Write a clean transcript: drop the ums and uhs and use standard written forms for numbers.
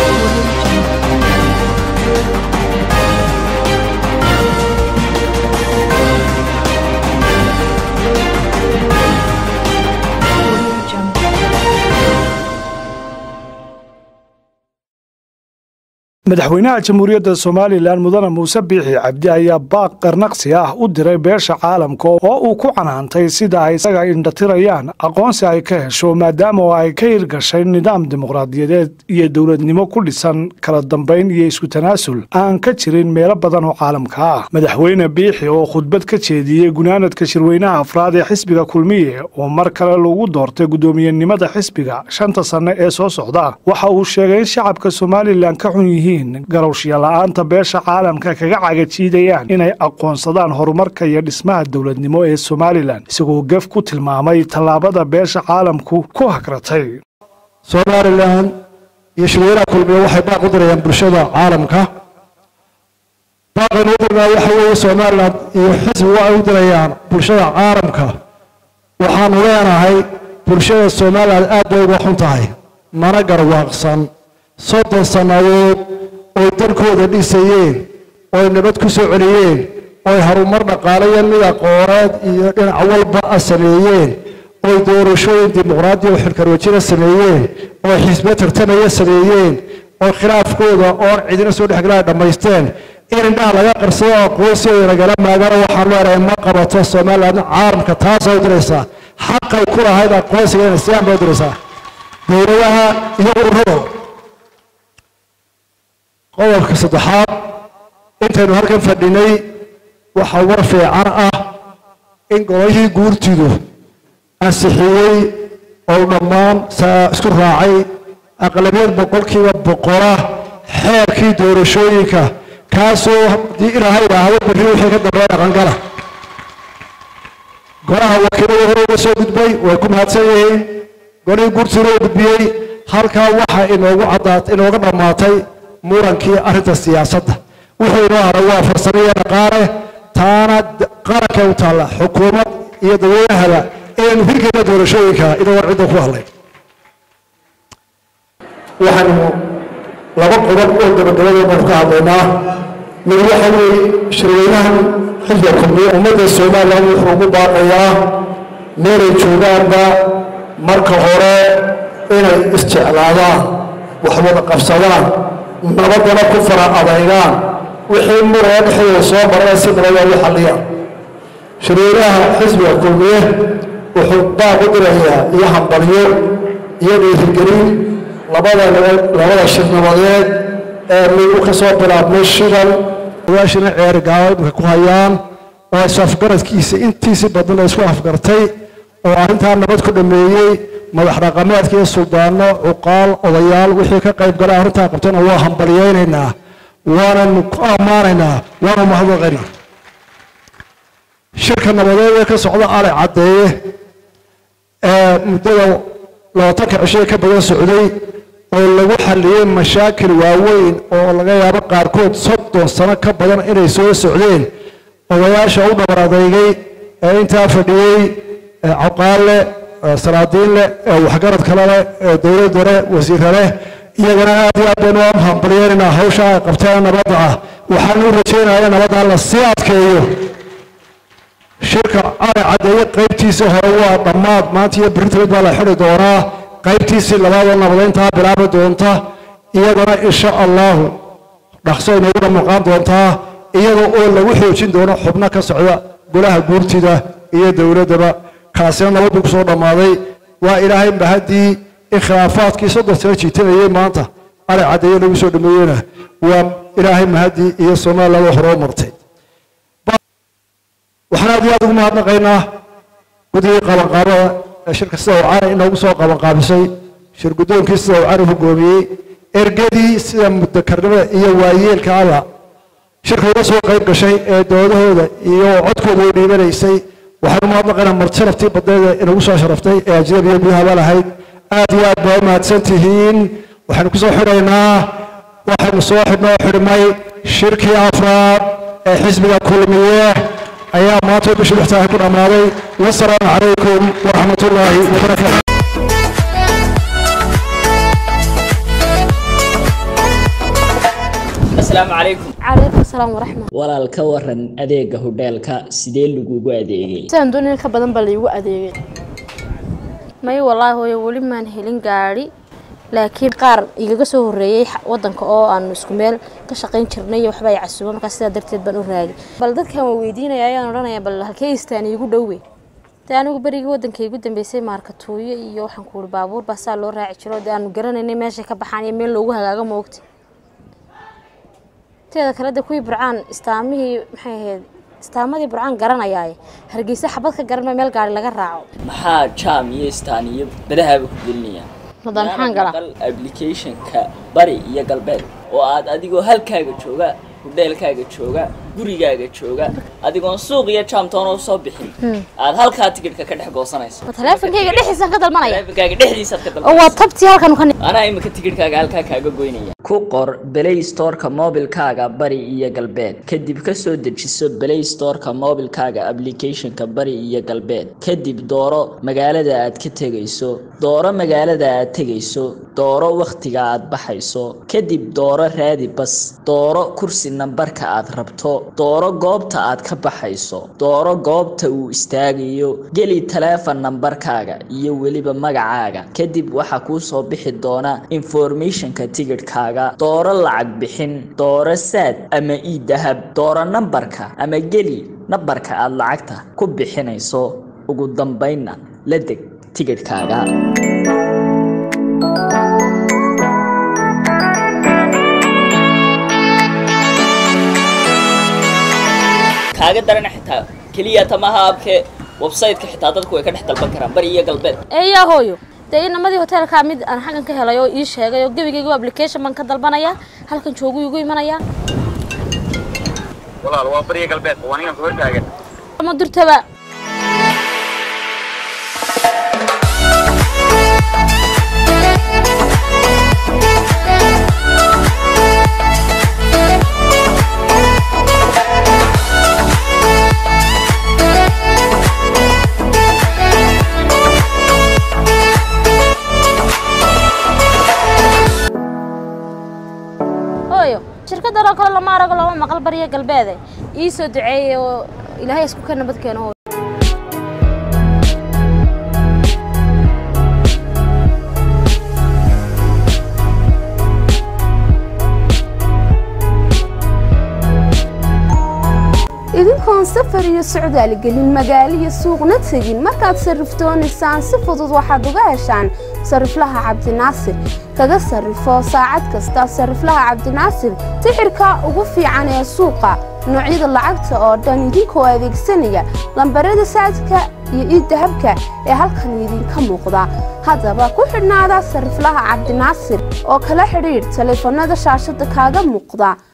madaxweynaha jamhuuriyadda Soomaaliland mudane Muuse Biixi Cabdi ayaa baaq qarnaqsi ah u diray beesha caalamka oo uu ku canaantay sida ay isaga indhatirayaan aqoonsi ay ka hesho maadaama ay ka hirgashay nidaam dimuqraadiyadeed iyo dowladnimo ku dhisan kala dambeyn iyo isku tanaasul aan ka jirin meelo badan oo caalamka ah. madaxweyne Biixi oo khudbad ka jeediyay gunaanadka shirweynaha afraad ee xisbiga kulmiye oo mar kale lagu doortay gudoomiyenimada xisbiga 5 sano ee soo socda waxa uu sheegay in shacabka Soomaaliland ka xun yihiin garowshiya la'aanta beesha caalamka kaga cagajiidayaan inay aqoonsadaan horumarka iyo dhismaha dawladnimo ee Soomaaliland isagoo gaf ku tilmaamay talaabada beesha caalamku ku hakratay. Soomaaliland iyo shirweynaha kulmiye waxay baaq u dirayaan bulshada caalamka. baaqan u dirnaa waxa weeye Soomaaliland iyo xisbigu ay u dirayaan bulshada caalamka. waxaan leenahay bulshada Soomaaliland aad bay uga xun tahay mana garwaaqsan 30 sanadood oo dalkooda dhisayeen oo nabad ku soo celiyeen oo harumar dhaqaaleed mid aqooneed iyo dhinac walba sameeyeen oo doorashooyin dimuqraadi oo xilkarwajina sameeyeen oo xisbiya tartamaya sameeyeen oo khilaafkooda oo cidina soo dhexgalay dhamaysteen in indhaha laga qarsado aqoonsiga lagala maagano waxaan leeyahay ma qabato Soomaaliland caalamka taas oo diraysa xaqay ku lahayd aqoonsiga in Islaam loo diraysa dowladaha iyo ururada qodobka saddexaad intaynu halkan fadhinay waxa war fiican ah in golihii guurtidu ansixiyay oo dhammaan isku raacay aqlabiyad boqolkiiba boqola xeerkii doorashooyinka kaasoo haddii ilaahay idhaahdo berri wixii ka dambeeya dhaqangala golaha wakiilada hore uga soo gudbay way ku mahadsan yihiin golihii guurtidu u gudbiyey halkaa waxa inooga dhammaatay murankii arrinta siyaasadda wuxuu inoo haray waa farsamiye dhaqaale taana qaranka u taalla xukuumad iyo dadweynaha inaynu hirgelino doorashooyinka inuu warcidda ku hadlay waxaanu laba qodob oo gabagabada ka hadlaynaa mid waxa weeye shirweynahan xisbiga kulmiye ummadda Soomaaliland wuxuu ugu baaqayaa meelay joogaanba marka hore inay isjeclaadaan wax wada qabsadaan nabadana ku fara adaygaan wixii muran dhexdooda soo maray si nabad loo xalliyo shirweynaha xisbiga kulmiye wuxuu baaq u dirayaa iyo hambalyo iyo dhiirigelin labada shir nabadeed ee lagu ka soo bilaabmay shidan waashina ceergaawa ku hayaan oo safgaradkiisa intiisa badan ay isku afgartay oo arrinta nabad ku dhameeyay madax dhaqameedka iyo suldaano uqaal odayaal wixii ka qayb galay arrinta qabtana waa hambalyeynayna waana ku amaanaynaa waana mahadnaqaynaa shirka nabadeed ee ka socda Alay Cadeeye muddada 20 cisho ka badan socday oo lagu xaliyay mashaakil waaweyn oo laga yaabo qaarkood 30 sano ka badan inay soo socdeen odayaasha u dhabaradaygay ee inta fadhiyay عقالة سرادين وحجرت كلامه دولة درة وزيرة يجنا أبي بنوام هم برينا هوشة قبتنا نبضعه وحنور رجينا أنا نبضع الصياد كيو شركة أنا عدية قيبتي سهروا ضماد ما تيه بريتريد ولا حر دورة قيبتي سلوا ولا نبضين تها بلعب دونتا يجنا إن شاء الله نحصل نقول مقام دونتا يجنا أول وحي وشين دورة حبنا كسعودة قلها قولتي ده دولة درة kaasina nabad ku soo dhamaaday waa ilaahay bahadii ikhilaafaadkii 30 sano jiitay maanta Alay Cadeeye lagu soo dhameeyna waa ilaahay mahadii iyo Soomaaliland wax horumartay waxaan aad ugu mahadnaqaynaa guddiga qabanqaabada shirka sida uu caan inoogu soo qabanqaabisay shir guddoonkiisa sida uu caan u hogaamiyay ergadii sida muddakarnimada iyo waayeelka ala shirka uga soo qayb gashay ee doodahooda iyo codkooda u dhiibanaysay waxaan ma hadlaqaynaa martiraftii badeeda inagu soo sharaftay ee ajnabiga gudaha lahayd aad iyo aad baa mahadsantihiin waxaan ku soo xiraynaa waxaan soo xidhnay shirkii afraad ee xisbiga kulmiye ayaa maanta bishii 6 ku dhamaaday wassalaamu calaykum waraxmatullaahi wabarakaatuh السلام عليكم. عليكم السلام ورحمة. ولا الكورن أديك هودالك سيدل لجوجو أديجي. سندوني كبدن بليو أديجي. ما والله هو يقولي ما نهلين قاري لكن قار يجلسوا الريح ودن كأو عن سكمل كشقين شرنية وحباي عسوم كسر درت بنور راجي. بلدك هم ويدينا يا أنا رانا بل هالكيس تاني يقول دوي. تاني وبريج ودن كي يقول بيسي ماركتوية يوحن كول بابور بس على راعي شلو ده أنا قرن إني ماشي كبحاني من لوجها جا موقتي. تذا كلا ده كوي برعان استعميه محيد. استعمدي برعان قرنا ياي هرجيسة حبتك قرنا ميل قاري لقى راعو محا جام يستاني بدها بكدلنيا نضل حنقلا application كبري يا قلبي وعاد أديكو هالكاجو شوجا وديلكاجو شوجا gurigaaga jooga adigoon suuq iyo jaamtoon oo soo bixin aad halka tigidhka ka dhex goosanayso teleefankayga dhexdiisa ka dalmanaya teleefankayga dhexdiisa ka dalmanaya waa tabti halkan kan ana imika tigidhkaaga halka kaaga goynaya ku qor Play Store-ka mobilkaaga bari iyo galbeed kadib ka soo dejiso Play Store-ka mobilkaaga application-ka bari iyo galbeed kadib dooro magaalada aad ka tagayso dooro waqtiga aad baxayso kadib dooro raadi bas dooro kursi nambarka aad rabto dooro goobta aad ka baxayso dooro goobta uu istaagayo geli telephone numberkaaga iyo waliba magacaaga kadib waxa ku soo bixi doona information-ka tigidhkaaga dooro lacag bixin dooro sad ama dahab dooro numberka ama geli numberka aad lacagta ku bixinayso ugu dambeynna la deg tigidhkaaga kaaga daran xitaa kaliya tamaha abke website-ka xitaa dadku way ka dhex dalban karaan bari iyo galbeed eeyaa hooyo inamadi hotelka mid aan xagan ka helayo ii sheegay oo gabigayga application man ka dalbanaya halkan joogu igu imanaya walaal waa bari iyo galbeed waanigan ku hortaagan ma durtaba شركة دراك الله ما رجل الله ما قلب بريه قلبه يسود عي إلهي يسكو كنا بدكنه idinkoon safar iyo socdaal gelin magaalo iyo suuqna tagin markaad sariftoonaysan si fudud waxaad uga heshaan sariflaha Cabdinaasir kaga sarifo saacad kasta sariflaha Cabdinaasir tixirka ugu fiican ee suuqa noocyada lacagta oo dhan idinkoo adeegsanaya lambarada saadka iyo dahabka ee halkan idinka muuqda hadaba ku xidhnaada sariflaha Cabdinaasir oo kala xiriir telefoonada shaashada kaaga muuqda